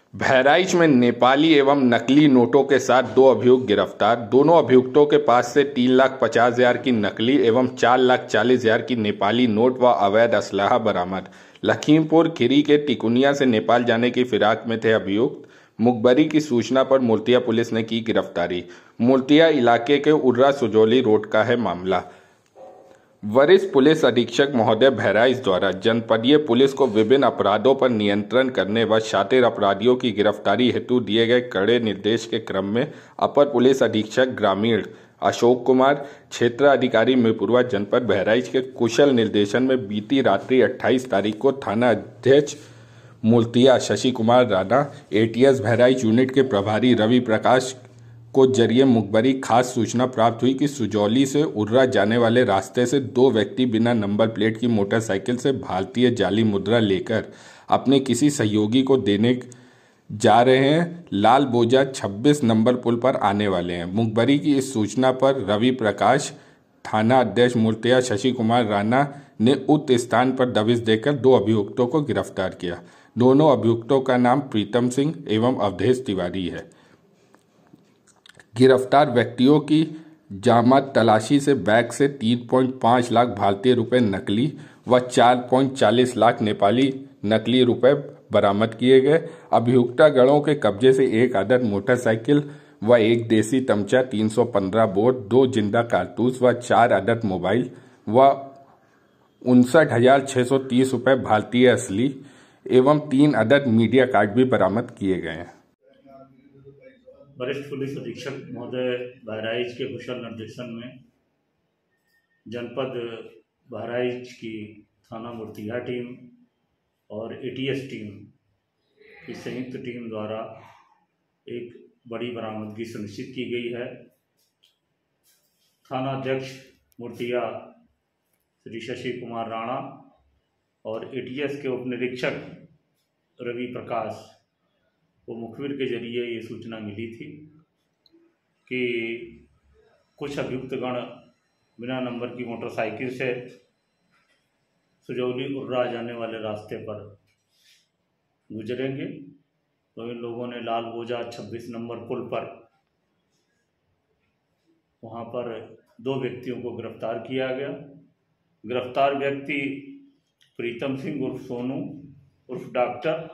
बहराइच में नेपाली एवं नकली नोटों के साथ दो अभियुक्त गिरफ्तार। दोनों अभियुक्तों के पास से 3,50,000 की नकली एवं 4,40,000 की नेपाली नोट व अवैध असलहा बरामद। लखीमपुर खीरी के टिकुनिया से नेपाल जाने की फिराक में थे अभियुक्त। मुखबरी की सूचना पर मूर्तिया पुलिस ने की गिरफ्तारी। मूर्तिया इलाके के उर्रा सुजौली रोड का है मामला। वरिष्ठ पुलिस अधीक्षक महोदय बहराइच द्वारा जनपदीय पुलिस को विभिन्न अपराधों पर नियंत्रण करने व शातिर अपराधियों की गिरफ्तारी हेतु दिए गए कड़े निर्देश के क्रम में अपर पुलिस अधीक्षक ग्रामीण अशोक कुमार, क्षेत्र अधिकारी मिरपुरवा जनपद बहराइच के कुशल निर्देशन में बीती रात्रि 28 तारीख को थाना अध्यक्ष मूर्तिया शशि कुमार राणा, एटीएस बहराइच यूनिट के प्रभारी रवि प्रकाश को जरिए मुखबरी खास सूचना प्राप्त हुई कि सुजौली से उर्रा जाने वाले रास्ते से दो व्यक्ति बिना नंबर प्लेट की मोटरसाइकिल से भारतीय जाली मुद्रा लेकर अपने किसी सहयोगी को देने जा रहे हैं। लाल बोजा 26 नंबर पुल पर आने वाले हैं। मुखबरी की इस सूचना पर रवि प्रकाश, थाना अध्यक्ष मूर्तिया शशि कुमार राणा ने उक्त स्थान पर दबिश देकर दो अभियुक्तों को गिरफ्तार किया। दोनों अभियुक्तों का नाम प्रीतम सिंह एवं अवधेश तिवारी है। गिरफ्तार व्यक्तियों की जामत तलाशी से बैग से 3.5 लाख भारतीय रुपए नकली व 4.40 लाख नेपाली नकली रुपए बरामद किए गए। अभियुक्ता गणों के कब्जे से एक अदद मोटरसाइकिल व एक देसी तमचा, 315 बोर, 2 जिंदा कारतूस व 4 अदद मोबाइल व 59,630 रुपए भारतीय असली एवं 3 अदद मीडिया कार्ड भी बरामद किए गए हैं। वरिष्ठ पुलिस अधीक्षक महोदय बहराइच के कुशल निर्देशन में जनपद बहराइच की थाना मूर्तिया टीम और एटीएस टीम की संयुक्त टीम द्वारा एक बड़ी बरामदगी सुनिश्चित की गई है। थाना अध्यक्ष मूर्तिया श्री शशि कुमार राणा और एटीएस के उप निरीक्षक रवि प्रकाश को मुखबिर के जरिए ये सूचना मिली थी कि कुछ अभियुक्तगण बिना नंबर की मोटरसाइकिल से सुजौली उर्रा जाने वाले रास्ते पर गुजरेंगे। तो इन लोगों ने लाल बोजा 26 नंबर पुल पर वहाँ पर दो व्यक्तियों को गिरफ्तार किया गया। गिरफ्तार व्यक्ति प्रीतम सिंह उर्फ सोनू उर्फ डॉक्टर,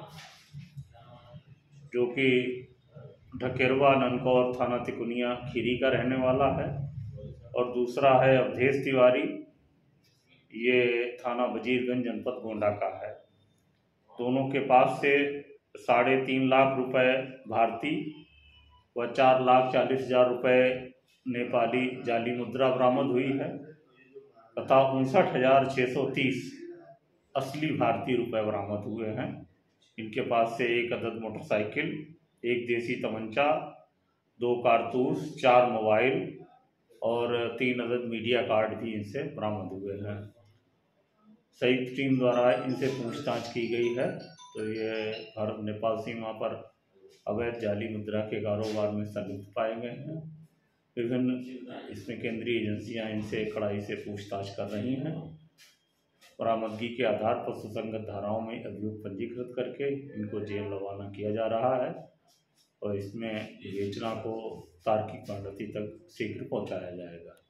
जो कि ढकेरवा ननकौर थाना तिकुनिया खीरी का रहने वाला है, और दूसरा है अवधेश तिवारी, ये थाना वजीरगंज जनपद गोंडा का है। दोनों के पास से 3.5 लाख रुपए भारतीय व 4,40,000 रुपए नेपाली जाली मुद्रा बरामद हुई है तथा 59,630 असली भारतीय रुपए बरामद हुए हैं। इनके पास से एक अदद मोटरसाइकिल, एक देसी तमंचा, 2 कारतूस, 4 मोबाइल और 3 अदद मीडिया कार्ड भी इनसे बरामद हुए हैं। संयुक्त टीम द्वारा इनसे पूछताछ की गई है तो ये भारत नेपाल सीमा पर अवैध जाली मुद्रा के कारोबार में संलिप्त पाए गए हैं। विभिन्न इसमें केंद्रीय एजेंसियां इनसे कड़ाई से पूछताछ कर रही हैं। बरामदगी के आधार पर सुसंगत धाराओं में अभियोग पंजीकृत करके इनको जेल रवाना किया जा रहा है और इसमें विवेचना को तार्किक परिणति तक शीघ्र पहुंचाया जाएगा।